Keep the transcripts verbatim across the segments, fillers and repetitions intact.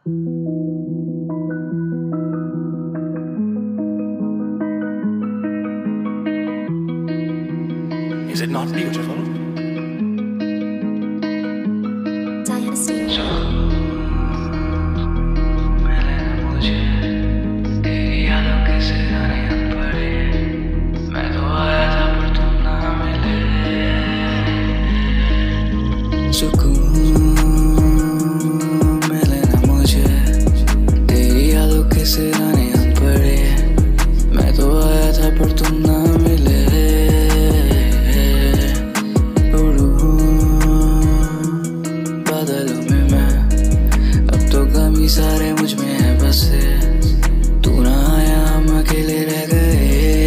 Is it not beautiful? Diana Stewart. सुकून मिले ना मुझे, तेरी यादों के सिराने हम पड़े। मैं तो आया था पर तुम ना मिले। बादलों में मैं, अब तो गम ही सारे मुझ में है बसे। तू ना आया हम अकेले रह गए।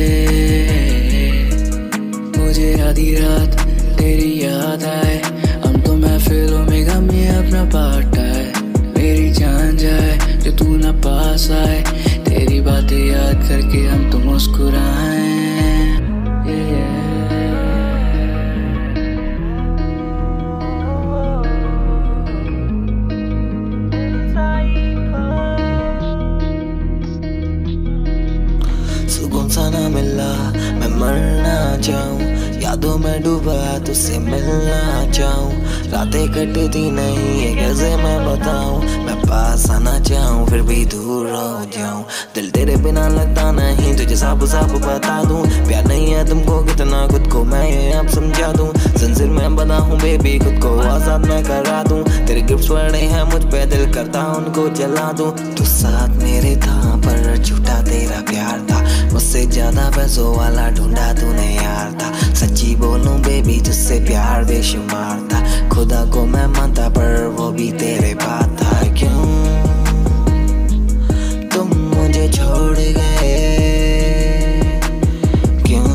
मुझे आधी रात तेरी याद आए, महफिलों में गम ये अपना पार्ट है। मेरी जान जाए जो तू ना पास आए, तेरी बातें याद करके हम तो मुस्कुराए। सुकून सा ना मिला, मैं मरना चाहूँ। यादों में डूबा तुझसे मिलना चाहूँ। रातें कटती नहीं है कैसे मैं बताऊँ। मैं पास आना चाहूँ फिर भी दूर हो जाऊँ। दिल तेरे बिना लगता नहीं, तुझे साफ साफ बता दूँ। प्यार नहीं है तुमको कितना, खुद को मैं ये अब समझा दूँ। जंजीर में बंधा हूँ बेबी, खुद को आजाद मैं करा दूँ। तेरे गिफ्ट्स पड़े हैं मुझ पे, दिल करता उनको जला दूँ। तू साथ मेरे था पर झूठा तेरा प्यार था। मुझसे ज्यादा पैसों वाला ढूंढा तूने यार था। सच्ची बोलूं बेबी तुझसे प्यार बेशुमार था। खुदा को मैं मानता पर वो भी तेरे बात था। क्यों तुम मुझे छोड़ गए, क्यों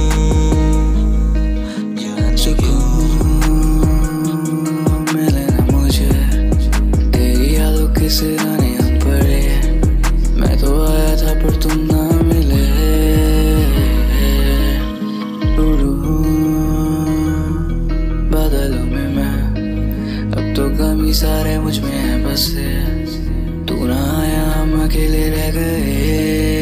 जान सुकून मिले ना मुझे, तेरी यादों के सिराने हम पड़े। मैं तो आया था पर तुम ना मिले। बादलों में मैं, अब तो गम ही सारे मुझ में है बसे। तू ना आया हम अकेले रह गए।